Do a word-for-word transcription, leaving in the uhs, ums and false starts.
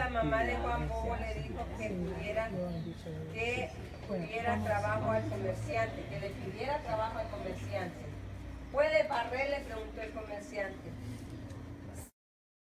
la mamá de Juan Bobo le dijo que tuviera, que tuviera trabajo al comerciante, que le pidiera trabajo al comerciante. ¿Puede barrer?, le preguntó el comerciante.